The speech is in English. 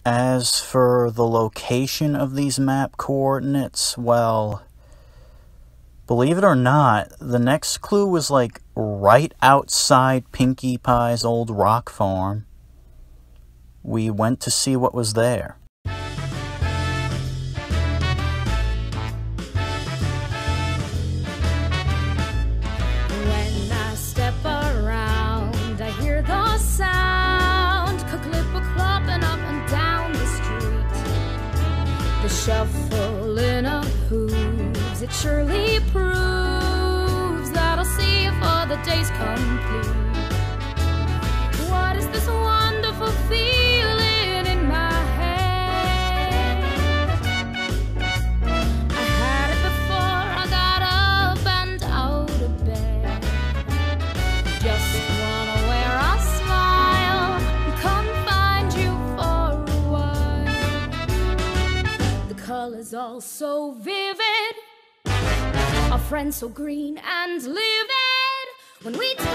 As for the location of these map coordinates, well, believe it or not, the next clue was like right outside Pinkie Pie's old rock farm. We went to see what was there. When I step around, I hear the sound, clop-a-clopping up and down the street. The shuffling of hooves, it surely proves that I'll see you for the day's complete. What is this wonderful feeling in my head? I had it before I got up and out of bed. Just wanna wear a smile and come find you for a while. The colors all so vivid, our friends so green and livid. When we